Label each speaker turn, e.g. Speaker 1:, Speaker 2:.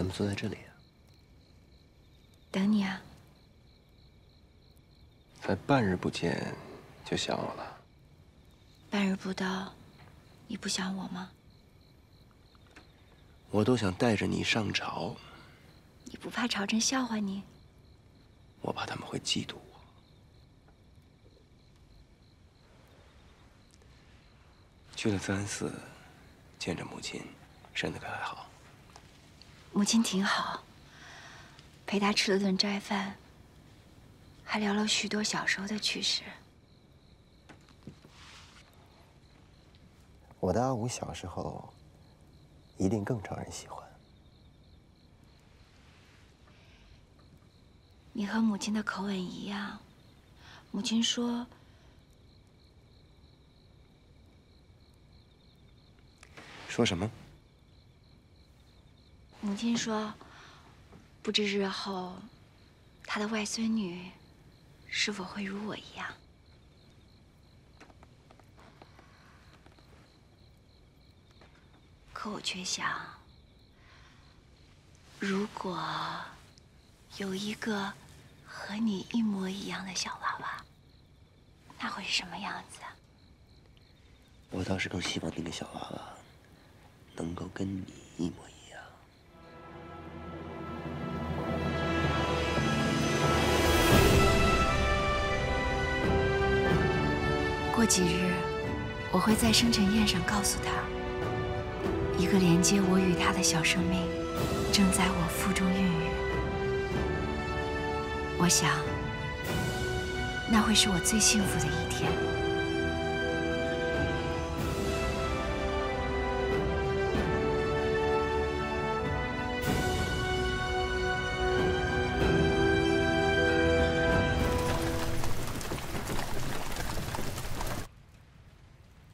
Speaker 1: 怎么坐在这里啊？
Speaker 2: 等你啊。
Speaker 1: 才半日不见，就想我了？
Speaker 2: 半日不到，你不想我吗？
Speaker 1: 我都想带着你上朝。
Speaker 2: 你不怕朝臣笑话你？
Speaker 1: 我怕他们会嫉妒我。去了慈安寺，见着母亲，身子可还好？
Speaker 2: 母亲挺好，陪她吃了顿斋饭，还聊了许多小时候的趣事。
Speaker 1: 我的阿武小时候，一定更招人喜欢。
Speaker 2: 你和母亲的口吻一样，母亲说。
Speaker 1: 说什么？
Speaker 2: 母亲说，不知日后，她的外孙女是否会如我一样。可我却想，如果有一个和你一模一样的小娃娃，那会是什么样子啊？
Speaker 1: 我倒是更希望那个小娃娃能够跟你一模一样。
Speaker 2: 过几日，我会在生辰宴上告诉他，一个连接我与他的小生命，正在我腹中孕育。我想，那会是我最幸福的一天。